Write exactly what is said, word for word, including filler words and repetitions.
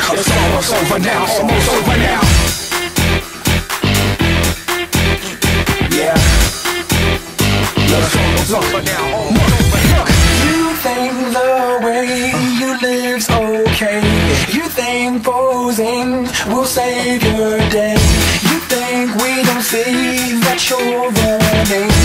It's almost over now, almost over now. Yeah. It's almost over now, almost over now. You think the way you live's okay. You think posing will save your day. You think we don't see that you're running.